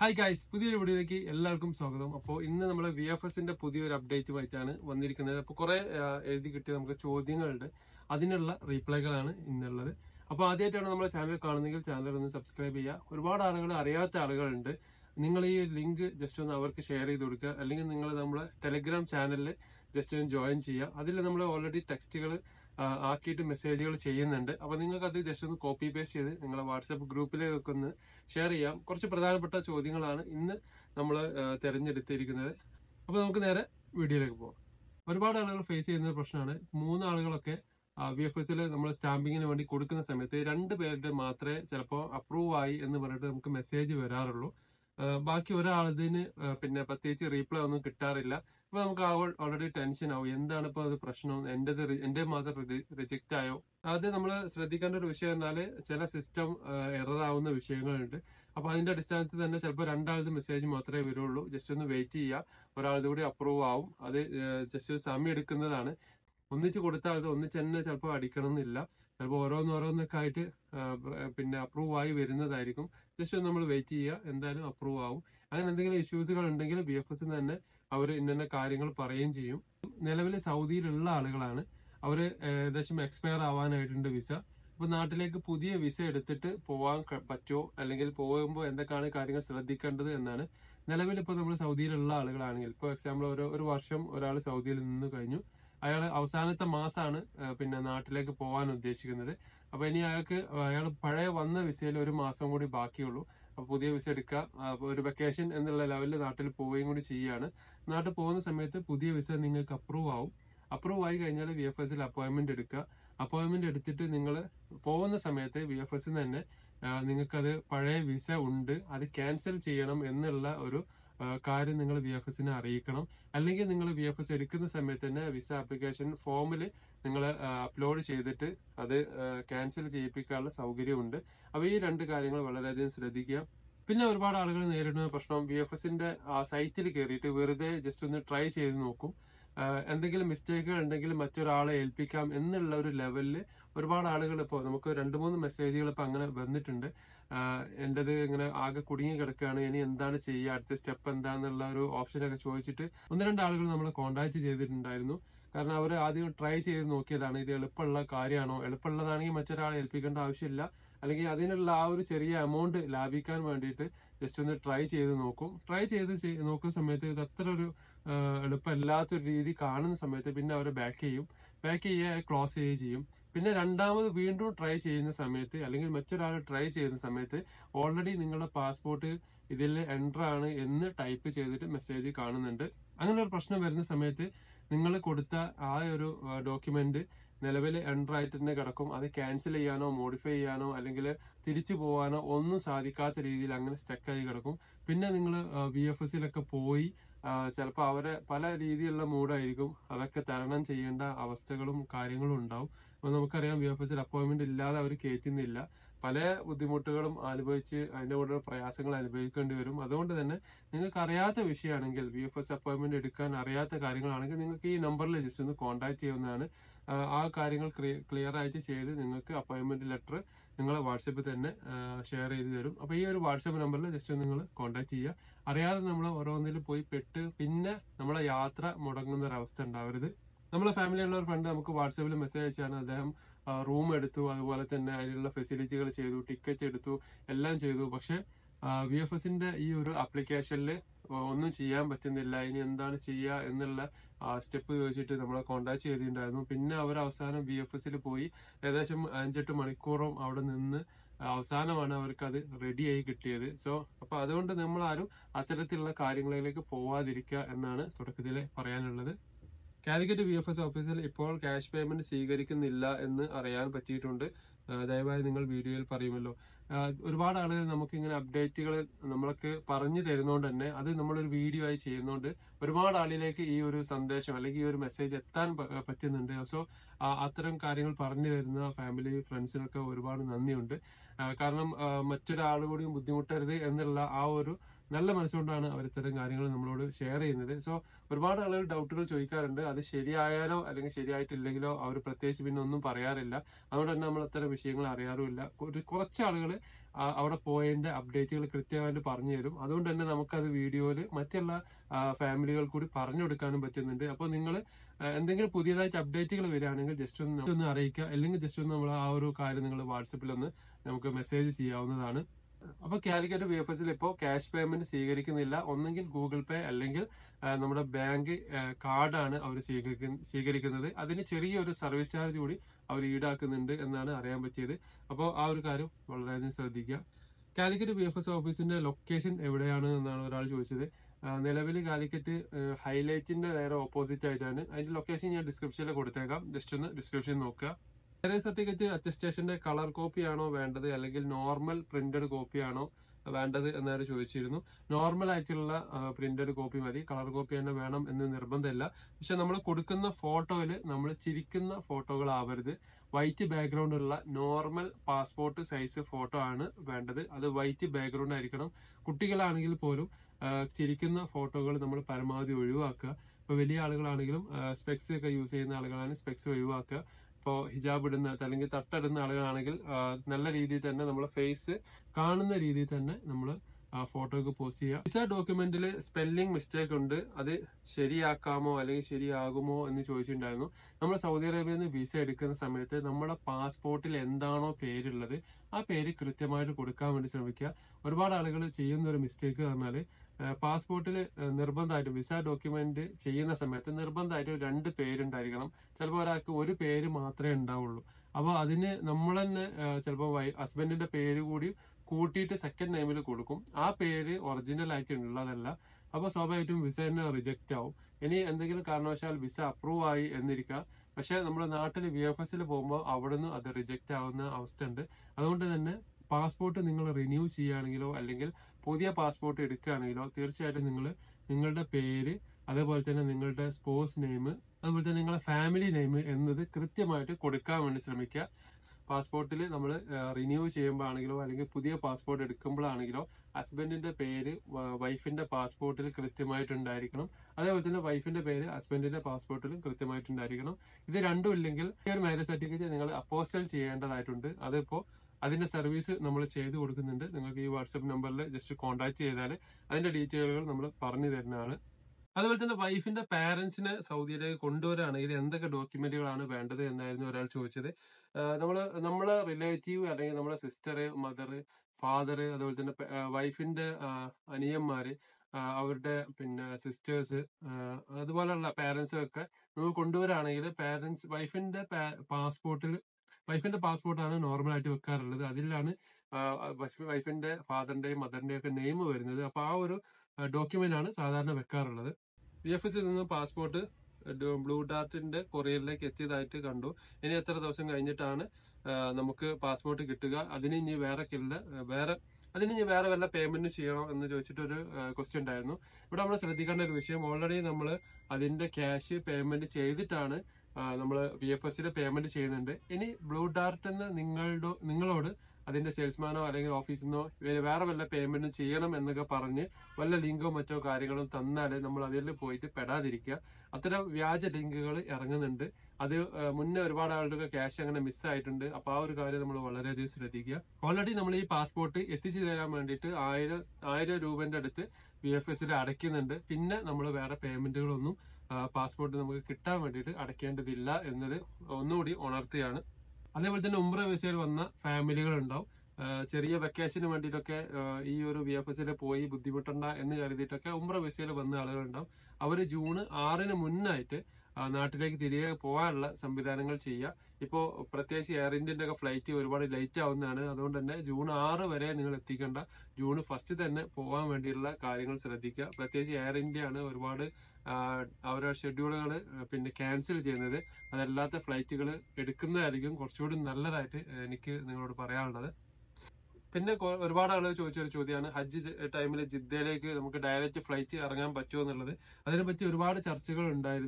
Hi guys, പുതിയൊരു വീഡിയോയിലേക്ക് എല്ലാവർക്കും സ്വാഗതം. അപ്പോൾ ഇന്ന് നമ്മൾ VFSന്റെ പുതിയൊരു അപ്ഡേറ്റുമായിട്ടാണ് വന്നിരിക്കുന്നത്. അപ്പോൾ കുറെ എഴുതി കിട്ടിയ നമുക്ക് ചോദ്യങ്ങളുണ്ട്, അതിനുള്ള റീപ്ലൈകളാണ് ഇന്നുള്ളത്. അപ്പോൾ ആദ്യമായിട്ടാണ് നമ്മുടെ ചാനൽ കാണുന്നതെങ്കിൽ ചാനൽ ഒന്ന് സബ്സ്ക്രൈബ് ചെയ്യുക. ഒരുപാട് ആളുകൾ അറിയാത്ത ആളുകളുണ്ട്. നിങ്ങൾ ഈ ലിങ്ക് ജസ്റ്റ് ഒന്ന് അവർക്ക് ഷെയർ ചെയ്ത് കൊടുക്കുക, അല്ലെങ്കിൽ നിങ്ങൾ നമ്മളെ ടെലിഗ്രാം ചാനലിൽ ജസ്റ്റ് ഒന്ന് ജോയിൻ ചെയ്യുക. അതിൽ നമ്മൾ ഓൾറെഡി ടെക്സ്റ്റുകൾ ആക്കിയിട്ട് മെസ്സേജുകൾ ചെയ്യുന്നുണ്ട്. അപ്പോൾ നിങ്ങൾക്ക് അത് ജസ്റ്റ് ഒന്ന് കോപ്പി പേസ്റ്റ് ചെയ്ത് നിങ്ങളെ വാട്സാപ്പ് ഗ്രൂപ്പിലേക്ക് ഒന്ന് ഷെയർ ചെയ്യാം. കുറച്ച് പ്രധാനപ്പെട്ട ചോദ്യങ്ങളാണ് ഇന്ന് നമ്മൾ തിരഞ്ഞെടുത്തിരിക്കുന്നത്. അപ്പോൾ നമുക്ക് നേരെ വീഡിയോയിലേക്ക് പോകാം. ഒരുപാട് ആളുകൾ ഫേസ് ചെയ്യുന്ന പ്രശ്നമാണ്. 3 ആളുകളൊക്കെ VFSൽ നമ്മൾ സ്റ്റാമ്പിങ്ങിന് വേണ്ടി കൊടുക്കുന്ന സമയത്ത് 2 പേരുടെ മാത്രമേ ചിലപ്പോൾ അപ്രൂവ് ആയി എന്ന് പറഞ്ഞിട്ട് നമുക്ക് മെസ്സേജ് വരാറുള്ളൂ. ബാക്കി ഒരാളതിന് പിന്നെ പ്രത്യേകിച്ച് റീപ്ലൈ ഒന്നും കിട്ടാറില്ല. അപ്പൊ നമുക്ക് ഓൾറെഡി ടെൻഷൻ ആവും, എന്താണ് ഇപ്പൊ അത് പ്രശ്നം, എന്റെ മാത്രം റിജക്റ്റ് ആയോ. അത് നമ്മൾ ശ്രദ്ധിക്കേണ്ട ഒരു വിഷയം എന്നാല് ചില സിസ്റ്റം എറർ ആവുന്ന വിഷയങ്ങളുണ്ട്. അപ്പൊ അതിന്റെ അടിസ്ഥാനത്തിൽ തന്നെ ചിലപ്പോൾ 2 മെസ്സേജ് മാത്രമേ വരുള്ളൂ. ജസ്റ്റ് ഒന്ന് വെയിറ്റ് ചെയ്യുക, ഒരാളത് കൂടി അപ്രൂവ് ആവും. അത് ജസ്റ്റ് സമയം എടുക്കുന്നതാണ്. ഒന്നിച്ച് കൊടുത്താൽ അത് ഒന്നിച്ച് തന്നെ ചിലപ്പോൾ അടിക്കണം എന്നില്ല. ചിലപ്പോൾ ഓരോന്നൊക്കെ ആയിട്ട് പിന്നെ അപ്രൂവ് ആയി വരുന്നതായിരിക്കും. ജസ്റ്റ് നമ്മൾ വെയിറ്റ് ചെയ്യുക, എന്തായാലും അപ്രൂവ് ആവും. അങ്ങനെ എന്തെങ്കിലും ഇഷ്യൂസുകൾ ഉണ്ടെങ്കിൽ VFS തന്നെ അവർ ഇന്ന കാര്യങ്ങൾ പറയുകയും ചെയ്യും. നിലവിൽ സൗദിയിലുള്ള ആളുകളാണ്, അവർ ഏകദേശം എക്സ്പയർ ആവാനായിട്ടുണ്ട് വിസ. അപ്പൊ നാട്ടിലേക്ക് പുതിയ വിസ എടുത്തിട്ട് പോവാൻ പറ്റുമോ, അല്ലെങ്കിൽ പോകുമ്പോൾ എന്തൊക്കെയാണ് കാര്യങ്ങൾ ശ്രദ്ധിക്കേണ്ടത് എന്നാണ്. നിലവിൽ ഇപ്പൊ നമ്മൾ സൗദിയിലുള്ള ആളുകളാണെങ്കിൽ, ഇപ്പോൾ എക്സാമ്പിൾ ഒരു വർഷം ഒരാൾ സൗദിയിൽ നിന്ന് കഴിഞ്ഞു, അയാൾ അവസാനത്തെ മാസമാണ് പിന്നെ നാട്ടിലേക്ക് പോകാൻ ഉദ്ദേശിക്കുന്നത്. അപ്പൊ ഇനി അയാൾ പഴയ വന്ന വിസയിൽ 1 മാസം കൂടി ബാക്കിയുള്ളൂ. അപ്പൊ പുതിയ വിസ എടുക്കുക, ഒരു വെക്കേഷൻ എന്നുള്ള ലെവലിൽ നാട്ടിൽ പോവുകയും കൂടി ചെയ്യുകയാണ്. നാട്ടിൽ പോകുന്ന സമയത്ത് പുതിയ വിസ നിങ്ങൾക്ക് അപ്രൂവ് ആവും. അപ്രൂവ് ആയി കഴിഞ്ഞാൽ VFSൽ അപ്പോയിന്റ്മെന്റ് എടുക്കുക. അപ്പോയിന്റ്മെന്റ് എടുത്തിട്ട് നിങ്ങൾ പോകുന്ന സമയത്ത് VFS തന്നെ നിങ്ങൾക്കത് പഴയ വിസ ഉണ്ട്, അത് ക്യാൻസൽ ചെയ്യണം എന്നുള്ള ഒരു കാര്യം നിങ്ങൾ VFSനെ അറിയിക്കണം. അല്ലെങ്കിൽ നിങ്ങൾ VFS എടുക്കുന്ന സമയത്ത് തന്നെ വിസ ആപ്ലിക്കേഷൻ ഫോമിൽ നിങ്ങൾ അപ്ലോഡ് ചെയ്തിട്ട് അത് ക്യാൻസൽ ചെയ്യിപ്പിക്കാനുള്ള സൗകര്യമുണ്ട്. അപ്പൊ ഈ 2 കാര്യങ്ങൾ വളരെയധികം ശ്രദ്ധിക്കുക. പിന്നെ ഒരുപാട് ആളുകൾ നേരിടുന്ന പ്രശ്നം, VFSന്റെ സൈറ്റിൽ കയറിയിട്ട് വെറുതെ ജസ്റ്റ് ഒന്ന് ട്രൈ ചെയ്ത് നോക്കും. എന്തെങ്കിലും മിസ്റ്റേക്കുകൾ ഉണ്ടെങ്കിൽ മറ്റൊരാളെ ഏൽപ്പിക്കാം എന്നുള്ള ഒരു ലെവലിൽ ഒരുപാട് ആളുകൾ ഇപ്പോൾ നമുക്ക് 2-3 മെസ്സേജുകൾ ഇപ്പൊ അങ്ങനെ വന്നിട്ടുണ്ട്. എന്റേത് ഇങ്ങനെ ആകെ കുടുങ്ങി കിടക്കുകയാണ്, ഇനി എന്താണ് ചെയ്യുക, അടുത്ത സ്റ്റെപ്പ് എന്താന്നുള്ള ഒരു ഓപ്ഷനൊക്കെ ചോദിച്ചിട്ട് 1-2 ആളുകൾ നമ്മളെ കോൺടാക്ട് ചെയ്തിട്ടുണ്ടായിരുന്നു. കാരണം അവർ ആദ്യം ട്രൈ ചെയ്ത് നോക്കിയതാണ്, ഇത് എളുപ്പമുള്ള കാര്യമാണോ, എളുപ്പമുള്ളതാണെങ്കിൽ മറ്റൊരാളെ ഏൽപ്പിക്കേണ്ട ആവശ്യമില്ല, അല്ലെങ്കിൽ അതിനുള്ള ആ ഒരു ചെറിയ എമൗണ്ട് ലാഭിക്കാൻ വേണ്ടിയിട്ട് ജസ്റ്റ് ഒന്ന് ട്രൈ ചെയ്ത് നോക്കും. ട്രൈ ചെയ്ത് നോക്കുന്ന സമയത്ത് ഇത് അത്ര ഒരു എളുപ്പമില്ലാത്തൊരു രീതി കാണുന്ന സമയത്ത് പിന്നെ അവരെ ബാക്ക് ചെയ്യുക, ക്ലോസ് ചെയ്യുകയും ചെയ്യും. പിന്നെ രണ്ടാമത് വീണ്ടും ട്രൈ ചെയ്യുന്ന സമയത്ത്, അല്ലെങ്കിൽ മറ്റൊരാൾ ട്രൈ ചെയ്യുന്ന സമയത്ത് ഓൾറെഡി നിങ്ങളുടെ പാസ്പോർട്ട് ഇതിൽ എൻറ്റർ ആണ് എന്ന് ടൈപ്പ് ചെയ്തിട്ട് മെസ്സേജ് കാണുന്നുണ്ട്. അങ്ങനെ ഒരു പ്രശ്നം വരുന്ന സമയത്ത് നിങ്ങൾ കൊടുത്ത ആ ഒരു ഡോക്യുമെന്റ് നിലവിൽ എൻറ്റർ ആയിട്ട് തന്നെ കിടക്കും. അത് ക്യാൻസൽ ചെയ്യാനോ മോഡിഫൈ ചെയ്യാനോ അല്ലെങ്കിൽ തിരിച്ചു പോകാനോ ഒന്നും സാധിക്കാത്ത രീതിയിൽ അങ്ങനെ സ്റ്റക്കായി കിടക്കും. പിന്നെ നിങ്ങൾ VFSലൊക്കെ പോയി ചിലപ്പോൾ അവരെ പല രീതിയിലുള്ള മൂഡായിരിക്കും, അതൊക്കെ തരണം ചെയ്യേണ്ട അവസ്ഥകളും കാര്യങ്ങളും ഉണ്ടാവും. അപ്പൊ നമുക്കറിയാം VFSൽ അപ്പോയിന്റ്മെന്റ് ഇല്ലാതെ അവർ കയറ്റുന്നില്ല. പല ബുദ്ധിമുട്ടുകളും അനുഭവിച്ച് അതിന്റെ കൂടെ പ്രയാസങ്ങൾ അനുഭവിക്കേണ്ടി വരും. അതുകൊണ്ട് തന്നെ നിങ്ങൾക്ക് അറിയാത്ത വിഷയമാണെങ്കിൽ, VFS അപ്പോയിന്റ്മെന്റ് എടുക്കാൻ അറിയാത്ത കാര്യങ്ങളാണെങ്കിൽ നിങ്ങൾക്ക് ഈ നമ്പറിൽ ജസ്റ്റ് ഒന്ന് കോൺടാക്ട് ചെയ്യാവുന്നതാണ്. ആ കാര്യങ്ങൾ ക്ലിയർ ആയിട്ട് ചെയ്ത് നിങ്ങൾക്ക് അപ്പോയിന്റ്മെന്റ് ലെറ്റർ നിങ്ങളെ വാട്സപ്പിൽ തന്നെ ഷെയർ ചെയ്ത് തരും. അപ്പൊ ഈ ഒരു വാട്സപ്പ് നമ്പറിൽ ജസ്റ്റ് നിങ്ങൾ കോൺടാക്ട് ചെയ്യുക. അറിയാതെ നമ്മൾ ഓരോന്നിലും പോയി പെട്ട് പിന്നെ നമ്മളെ യാത്ര മുടങ്ങുന്ന ഒരു അവസ്ഥ ഉണ്ടാവരുത്. നമ്മളെ ഫാമിലിയുള്ള ഒരു ഫ്രണ്ട് നമുക്ക് വാട്സാപ്പിൽ മെസ്സേജ് അയച്ചാണ്. അദ്ദേഹം റൂം എടുത്തു, അതുപോലെ തന്നെ അതിലുള്ള ഫെസിലിറ്റികൾ ചെയ്തു, ടിക്കറ്റ് എടുത്തു, എല്ലാം ചെയ്തു. പക്ഷെ VFSന്റെ ഈ ഒരു ആപ്ലിക്കേഷനിൽ ഒന്നും ചെയ്യാൻ പറ്റുന്നില്ല. ഇനി എന്താണ് ചെയ്യുക എന്നുള്ള സ്റ്റെപ്പ് ചോദിച്ചിട്ട് നമ്മളെ കോൺടാക്ട് ചെയ്തിട്ടുണ്ടായിരുന്നു. പിന്നെ അവർ അവസാനം VFSൽ പോയി ഏകദേശം 5-8 മണിക്കൂറും അവിടെ നിന്ന് അവസാനമാണ് അവർക്ക് അത് റെഡിയായി കിട്ടിയത്. അപ്പൊ അതുകൊണ്ട് നമ്മളാരും അത്തരത്തിലുള്ള കാര്യങ്ങളിലേക്ക് പോവാതിരിക്കുക എന്നാണ് തുടക്കത്തിൽ പറയാനുള്ളത്. കാലിക്കറ്റ് VFS ഓഫീസിൽ ഇപ്പോൾ ക്യാഷ് പേയ്മെന്റ് സ്വീകരിക്കുന്നില്ല എന്ന് അറിയാൻ പറ്റിയിട്ടുണ്ട്. ദയവായി നിങ്ങൾ വീഡിയോയിൽ പറയുമല്ലോ. ഒരുപാട് ആളുകൾ നമുക്ക് ഇങ്ങനെ അപ്ഡേറ്റുകൾ നമ്മൾക്ക് പറഞ്ഞു തരുന്നതുകൊണ്ട് തന്നെ അത് നമ്മളൊരു വീഡിയോ ആയി ചെയ്യുന്നതുകൊണ്ട് ഒരുപാട് ആളിലേക്ക് ഈ ഒരു സന്ദേശം അല്ലെങ്കിൽ ഈ ഒരു മെസ്സേജ് എത്താൻ പറ്റുന്നുണ്ട്. അത്തരം കാര്യങ്ങൾ പറഞ്ഞു തരുന്ന ഫാമിലി ഫ്രണ്ട്സിനൊക്കെ ഒരുപാട് നന്ദിയുണ്ട്. കാരണം മറ്റൊരാൾ കൂടിയും ബുദ്ധിമുട്ടരുത് എന്നുള്ള ആ ഒരു നല്ല മനസ്സുകൊണ്ടാണ് അവർ ഇത്തരം കാര്യങ്ങൾ നമ്മളോട് ഷെയർ ചെയ്യുന്നത്. സോ ഒരുപാട് ആളുകൾ ഡൗട്ടുകൾ ചോദിക്കാറുണ്ട്. അത് ശരിയായാലോ അല്ലെങ്കിൽ ശരിയായിട്ടില്ലെങ്കിലോ അവർ പ്രത്യേകിച്ച് പിന്നെ ഒന്നും പറയാറില്ല. അതുകൊണ്ട് തന്നെ നമ്മൾ അത്തരം വിഷയങ്ങൾ അറിയാറുമില്ല. കുറച്ച് ആളുകൾ അവിടെ പോയതിന്റെ അപ്ഡേറ്റുകൾ കൃത്യമായിട്ട് പറഞ്ഞു തരും. അതുകൊണ്ട് തന്നെ നമുക്കത് വീഡിയോയിൽ മറ്റുള്ള ഫാമിലികൾ കൂടി പറഞ്ഞു കൊടുക്കാനും പറ്റുന്നുണ്ട്. അപ്പോൾ നിങ്ങൾ എന്തെങ്കിലും പുതിയതായിട്ട് അപ്ഡേറ്റുകൾ വരികയാണെങ്കിൽ ജസ്റ്റ് ഒന്ന് അറിയിക്കുക, അല്ലെങ്കിൽ ജസ്റ്റ് ഒന്ന് നമ്മൾ ആ ഒരു കാര്യം നിങ്ങൾ വാട്സപ്പിൽ ഒന്ന് നമുക്ക് മെസ്സേജ് ചെയ്യാവുന്നതാണ്. അപ്പൊ കാലിക്കറ്റ് VFSൽ ഇപ്പോൾ ക്യാഷ് പേയ്മെന്റ് സ്വീകരിക്കുന്നില്ല. ഒന്നെങ്കിൽ ഗൂഗിൾ പേ അല്ലെങ്കിൽ നമ്മുടെ ബാങ്ക് കാർഡാണ് അവർ സ്വീകരിക്കുന്നത്. അതിന് ചെറിയൊരു സർവീസ് ചാർജ് കൂടി അവർ ഈടാക്കുന്നുണ്ട് എന്നാണ് അറിയാൻ പറ്റിയത്. അപ്പോൾ ആ ഒരു കാര്യം വളരെയധികം ശ്രദ്ധിക്കുക. കാലിക്കറ്റ് VFS ഓഫീസിന്റെ ലൊക്കേഷൻ എവിടെയാണ് എന്നാണ് ഒരാൾ ചോദിച്ചത്. നിലവിൽ കാലിക്കറ്റ് ഹൈലൈറ്റിന്റെ നേരെ ഓപ്പോസിറ്റ് ആയിട്ടാണ്. അതിന്റെ ലൊക്കേഷൻ ഞാൻ ഡിസ്ക്രിപ്ഷനിൽ കൊടുത്തേക്കാം. ജസ്റ്റ് ഒന്ന് ഡിസ്ക്രിപ്ഷൻ നോക്കുക. മാരേജ് സർട്ടിഫിക്കറ്റ് അറ്റസ്റ്റേഷന്റെ കളർ കോപ്പി ആണോ വേണ്ടത് അല്ലെങ്കിൽ നോർമൽ പ്രിന്റഡ് കോപ്പി ആണോ വേണ്ടത് എന്നാണ് ചോദിച്ചിരുന്നു. നോർമൽ ആയിട്ടുള്ള പ്രിന്റഡ് കോപ്പി മതി, കളർ കോപ്പി തന്നെ വേണം എന്ന് നിർബന്ധമില്ല. പക്ഷെ നമ്മൾ കൊടുക്കുന്ന ഫോട്ടോയിൽ നമ്മൾ ചിരിക്കുന്ന ഫോട്ടോകളാവരുത്. വൈറ്റ് ബാക്ക്ഗ്രൗണ്ട് ഉള്ള നോർമൽ പാസ്പോർട്ട് സൈസ് ഫോട്ടോ ആണ് വേണ്ടത്. അത് വൈറ്റ് ബാക്ക്ഗ്രൗണ്ട് ആയിരിക്കണം. കുട്ടികളാണെങ്കിൽ പോലും ചിരിക്കുന്ന ഫോട്ടോകൾ നമ്മൾ പരമാവധി ഒഴിവാക്കുക. ഇപ്പൊ വലിയ ആളുകളാണെങ്കിലും സ്പെക്സ് ഒക്കെ യൂസ് ചെയ്യുന്ന ആളുകളാണ് സ്പെക്സ് ഒഴിവാക്കുക. ഇപ്പോൾ ഹിജാബ് ഇടുന്ന അല്ലെങ്കിൽ തട്ടിടുന്ന ആളുകളാണെങ്കിൽ നല്ല രീതിയിൽ തന്നെ നമ്മളെ ഫേസ് കാണുന്ന രീതിയിൽ തന്നെ നമ്മൾ ഫോട്ടോക്ക് പോസ്റ്റ് ചെയ്യുക. വിസ ഡോക്യുമെന്റിൽ സ്പെല്ലിംഗ് മിസ്റ്റേക്ക് ഉണ്ട്, അത് ശരിയാക്കാമോ അല്ലെങ്കിൽ ശരിയാകുമോ എന്ന് ചോദിച്ചിട്ടുണ്ടായിരുന്നു. നമ്മൾ സൗദി അറേബ്യയിൽ നിന്ന് വിസ എടുക്കുന്ന സമയത്ത് നമ്മുടെ പാസ്പോർട്ടിൽ എന്താണോ പേരുള്ളത് ആ പേര് കൃത്യമായിട്ട് കൊടുക്കാൻ വേണ്ടി ശ്രമിക്കുക. ഒരുപാട് ആളുകൾ ചെയ്യുന്ന ഒരു മിസ്റ്റേക്ക് പറഞ്ഞാൽ പാസ്പോർട്ടിൽ നിർബന്ധമായിട്ടും വിസ ഡോക്യുമെന്റ് ചെയ്യുന്ന സമയത്ത് നിർബന്ധമായിട്ടും 2 പേരുണ്ടായിരിക്കണം. ചിലപ്പോൾ ഒരാൾക്ക് ഒരു പേര് മാത്രമേ ഉണ്ടാവുള്ളൂ. അപ്പൊ അതിന് നമ്മൾ തന്നെ ചിലപ്പോൾ ഹസ്ബൻഡിന്റെ പേര് കൂടി കൂട്ടിയിട്ട് സെക്കൻഡ് നെയിമിൽ കൊടുക്കും. ആ പേര് ഒറിജിനൽ ആയിട്ട് ഉള്ളതല്ല. അപ്പൊ സ്വാഭാവികമായിട്ടും വിസ തന്നെ റിജക്റ്റ് ആവും. ഇനി എന്തെങ്കിലും കാരണവശാൽ വിസ അപ്രൂവ് ആയി എന്നിരിക്കുക, പക്ഷെ നമ്മുടെ നാട്ടിൽ VFSൽ പോകുമ്പോൾ അവിടുന്ന് അത് റിജക്റ്റ് ആവുന്ന അവസ്ഥ ഉണ്ട്. അതുകൊണ്ട് തന്നെ പാസ്പോർട്ട് നിങ്ങൾ റിന്യൂ ചെയ്യുകയാണെങ്കിലോ അല്ലെങ്കിൽ പുതിയ പാസ്പോർട്ട് എടുക്കുകയാണെങ്കിലോ തീർച്ചയായിട്ടും നിങ്ങൾ നിങ്ങളുടെ പേര്, അതേപോലെ തന്നെ നിങ്ങളുടെ സ്പോസ് നെയിം, അതുപോലെ തന്നെ നിങ്ങളുടെ ഫാമിലി നെയിം എന്നത് കൃത്യമായിട്ട് കൊടുക്കാൻ വേണ്ടി ശ്രമിക്കുക. പാസ്പോർട്ടിൽ നമ്മൾ റിന്യൂ ചെയ്യുമ്പോഴാണെങ്കിലോ അല്ലെങ്കിൽ പുതിയ പാസ്പോർട്ട് എടുക്കുമ്പോഴാണെങ്കിലോ ഹസ്ബൻഡിന്റെ പേര് വൈഫിന്റെ പാസ്പോർട്ടിൽ കൃത്യമായിട്ടുണ്ടായിരിക്കണം. അതേപോലെ തന്നെ വൈഫിന്റെ പേര് ഹസ്ബൻഡിന്റെ പാസ്പോർട്ടിലും കൃത്യമായിട്ടുണ്ടായിരിക്കണം. ഇത് രണ്ടും ഇല്ലെങ്കിൽ ഈ ഒരു മാരേജ് സർട്ടിഫിക്കറ്റ് നിങ്ങൾ അപ്പോസ്റ്റൽ ചെയ്യേണ്ടതായിട്ടുണ്ട്. അതിപ്പോ അതിന്റെ സർവീസ് നമ്മൾ ചെയ്തു കൊടുക്കുന്നുണ്ട്. നിങ്ങൾക്ക് ഈ വാട്സ്ആപ്പ് നമ്പറിൽ ജസ്റ്റ് കോൺടാക്ട് ചെയ്താൽ അതിന്റെ ഡീറ്റെയിലുകൾ നമ്മൾ പറഞ്ഞു തരുന്നതാണ്. അതുപോലെ തന്നെ വൈഫിന്റെ പാരന്റ്സിനെ സൗദിയിലേക്ക് കൊണ്ടുവരാണെങ്കിൽ എന്തൊക്കെ ഡോക്യുമെന്റുകളാണ് വേണ്ടത് എന്നായിരുന്നു ഒരാൾ ചോദിച്ചത്. നമ്മളെ റിലേറ്റീവ് അല്ലെങ്കിൽ നമ്മളെ സിസ്റ്റർ, മദർ, ഫാദർ, അതുപോലെ തന്നെ വൈഫിന്റെ അനിയന്മാര്, അവരുടെ പിന്നെ സിസ്റ്റേഴ്സ്, അതുപോലെയുള്ള പാരന്റ്സ് ഒക്കെ നമുക്ക് കൊണ്ടുവരാണെങ്കിൽ വൈഫിന്റെ പാസ്പോർട്ടാണ് നോർമലായിട്ട് വെക്കാറുള്ളത്. അതിലാണ് വൈഫിന്റെ ഫാദറിന്റെയും മദറിന്റെയും ഒക്കെ നെയിം വരുന്നത്. അപ്പൊ ആ ഒരു ഡോക്യുമെന്റ് ആണ് സാധാരണ വെക്കാറുള്ളത്. VFSൽ നിന്ന് പാസ്പോർട്ട് ബ്ലൂ ഡാർട്ടിന്റെ കൊറിയറിലേക്ക് എത്തിയതായിട്ട് കണ്ടു. ഇനി എത്ര ദിവസം കഴിഞ്ഞിട്ടാണ് നമുക്ക് പാസ്പോർട്ട് കിട്ടുക? അതിന് ഇനി വേറെ വല്ല പേയ്മെന്റ് ചെയ്യണോ എന്ന് ചോദിച്ചിട്ടൊരു ക്വസ്റ്റ്യൻ ഉണ്ടായിരുന്നു. ഇവിടെ നമ്മൾ ശ്രദ്ധിക്കേണ്ട ഒരു വിഷയം, ഓൾറെഡി നമ്മൾ അതിന്റെ ക്യാഷ് പേയ്മെന്റ് ചെയ്തിട്ടാണ് നമ്മൾ VFSൽ പേയ്മെന്റ് ചെയ്യുന്നുണ്ട്. ഇനി ബ്ലൂ ഡാർട്ടിന്ന് നിങ്ങളോട് അതിന്റെ സെയിൽസ്മാനോ അല്ലെങ്കിൽ ഓഫീസിൽ നിന്നോ വേറെ വല്ല പേയ്മെന്റും ചെയ്യണം എന്നൊക്കെ പറഞ്ഞ് വല്ല ലിങ്കോ മറ്റോ കാര്യങ്ങളും തന്നാൽ നമ്മൾ അതിൽ പോയിട്ട് പെടാതിരിക്കുക. അത്തരം വ്യാജ ലിങ്കുകൾ ഇറങ്ങുന്നുണ്ട്. അത് മുന്നേ ഒരുപാട് ആളുടെ ക്യാഷ് അങ്ങനെ മിസ്സായിട്ടുണ്ട്. അപ്പൊ ആ ഒരു കാര്യം നമ്മൾ വളരെയധികം ശ്രദ്ധിക്കുക. ഓൾറെഡി നമ്മൾ ഈ പാസ്പോർട്ട് എത്തിച്ചു തരാൻ വേണ്ടിയിട്ട് 1000 രൂപന്റെ അടുത്ത് VFSൽ അടയ്ക്കുന്നുണ്ട്. പിന്നെ നമ്മൾ വേറെ പേയ്മെന്റുകളൊന്നും പാസ്പോർട്ട് നമുക്ക് കിട്ടാൻ വേണ്ടിയിട്ട് അടയ്ക്കേണ്ടതില്ല എന്നത് ഒന്നുകൂടി ഉണർത്തുകയാണ്. അതേപോലെ തന്നെ ഉംറ വിസയിൽ വന്ന ഫാമിലികൾ ഉണ്ടാവും. ചെറിയ വെക്കേഷന് വേണ്ടിയിട്ടൊക്കെ ഈ ഒരു VFSൽ പോയി ബുദ്ധിമുട്ടണ്ട എന്ന് കരുതിയിട്ടൊക്കെ ഉംറ വിസയിൽ വന്ന ആളുകളുണ്ടാവും. അവർ ജൂൺ 6 മുന്നായിട്ട് നാട്ടിലേക്ക് തിരികെ പോകാനുള്ള സംവിധാനങ്ങൾ ചെയ്യുക. ഇപ്പോൾ പ്രത്യേകിച്ച് എയർ ഇന്ത്യന്റെ ഒക്കെ ഫ്ലൈറ്റ് ഒരുപാട് ലേറ്റ് ആവുന്നതാണ്. അതുകൊണ്ട് തന്നെ ജൂൺ 6 വരെ നിങ്ങൾ എത്തിക്കേണ്ട, ജൂൺ 1 തന്നെ പോകാൻ വേണ്ടിയുള്ള കാര്യങ്ങൾ ശ്രദ്ധിക്കുക. പ്രത്യേകിച്ച് എയർ ഇന്ത്യ ആണ് ഒരുപാട് അവരുടെ ഷെഡ്യൂളുകൾ പിന്നെ ക്യാൻസൽ ചെയ്യുന്നത്. അതല്ലാത്ത ഫ്ലൈറ്റുകൾ എടുക്കുന്നതായിരിക്കും കുറച്ചുകൂടി നല്ലതായിട്ട് എനിക്ക് നിങ്ങളോട് പറയാനുള്ളത്. പിന്നെ ഒരുപാട് ആളുകൾ ചോദിച്ചൊരു ചോദ്യമാണ് ഹജ്ജ് ടൈമിൽ ജിദ്ദയിലേക്ക് നമുക്ക് ഡയറക്റ്റ് ഫ്ലൈറ്റ് ഇറങ്ങാൻ പറ്റുമോ എന്നുള്ളത്. അതിനെപ്പറ്റി ഒരുപാട് ചർച്ചകൾ ഉണ്ടായിരുന്നു.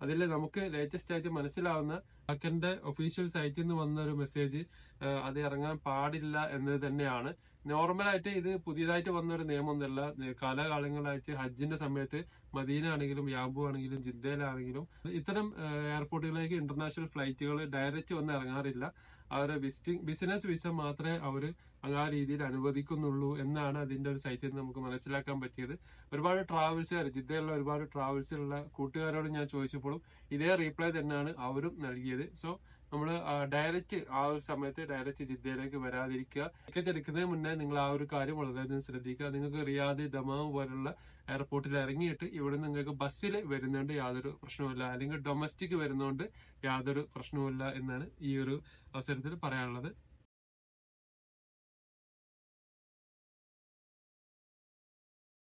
അതിൽ നമുക്ക് ലേറ്റസ്റ്റ് ആയിട്ട് മനസ്സിലാവുന്ന അക്കന്റെ ഒഫീഷ്യൽ സൈറ്റിൽ നിന്ന് വന്ന ഒരു മെസ്സേജ് അത് ഇറങ്ങാൻ പാടില്ല എന്നത് തന്നെയാണ്. നോർമലായിട്ട് ഇത് പുതിയതായിട്ട് വന്ന ഒരു നിയമമൊന്നുമല്ല. കാലാകാലങ്ങളായിട്ട് ഹജ്ജിന്റെ സമയത്ത് മദീന ആണെങ്കിലും യാമ്പു ആണെങ്കിലും ജിദ്ദയിലാണെങ്കിലും ഇത്തരം എയർപോർട്ടുകളിലേക്ക് ഇന്റർനാഷണൽ ഫ്ലൈറ്റുകൾ ഡയറക്റ്റ് വന്ന് ഇറങ്ങാറില്ല. അവരെ ബിസിനസ് വിസ മാത്രമേ അവർ ആ രീതിയിൽ അനുവദിക്കുന്നുള്ളൂ എന്നാണ് അതിന്റെ ഒരു സൈറ്റിൽ നിന്ന് നമുക്ക് മനസ്സിലാക്കാൻ പറ്റിയത്. ഒരുപാട് ട്രാവൽസുകാർ, ജിദ്ദയിലുള്ള ഒരുപാട് ട്രാവൽസിലുള്ള കൂട്ടുകാരോട് ഞാൻ ചോദിച്ചപ്പോഴും ഇതേ റീപ്ലൈ തന്നെയാണ് അവരും നൽകിയത്. സോ നമ്മൾ ഡയറക്റ്റ് ആ ഒരു സമയത്ത് ഡയറക്റ്റ് ജിദ്ദയിലേക്ക് വരാതിരിക്കുക. ടിക്കറ്റ് എടുക്കുന്നതിന് മുന്നേ നിങ്ങൾ ആ ഒരു കാര്യം വളരെയധികം ശ്രദ്ധിക്കുക. നിങ്ങൾക്ക് റിയാദ്, ദമാം പോലുള്ള എയർപോർട്ടിൽ ഇറങ്ങിയിട്ട് ഇവിടെ നിങ്ങൾക്ക് ബസ്സിൽ വരുന്നതുകൊണ്ട് യാതൊരു പ്രശ്നവുമില്ല, അല്ലെങ്കിൽ ഡൊമസ്റ്റിക് വരുന്നതുകൊണ്ട് യാതൊരു പ്രശ്നവുമില്ല എന്നാണ് ഈ ഒരു അവസരത്തിൽ പറയാനുള്ളത്.